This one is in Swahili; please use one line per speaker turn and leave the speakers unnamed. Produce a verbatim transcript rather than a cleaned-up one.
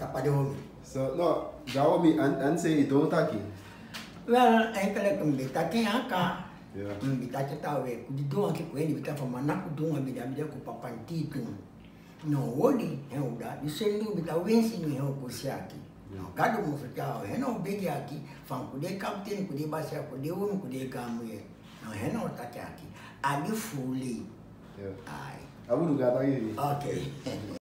tapa de home.
So no, go me and and say don't take it.
Well, I collect them bit take aka.
Yeah.
Bit take tawe. Di doang ke kweni bit fa manaku doang bit bit ko papanti tu. No wodi he uda. Di sendu bit wensi ni he ko siaki. No kado mo fika he no bigi aki. Fan ku de captain ku de basa ku de um ku de kamu ye. No he no take aki. Ali fully.
Yeah.
Ai.
Abu do gata aí.
Okay.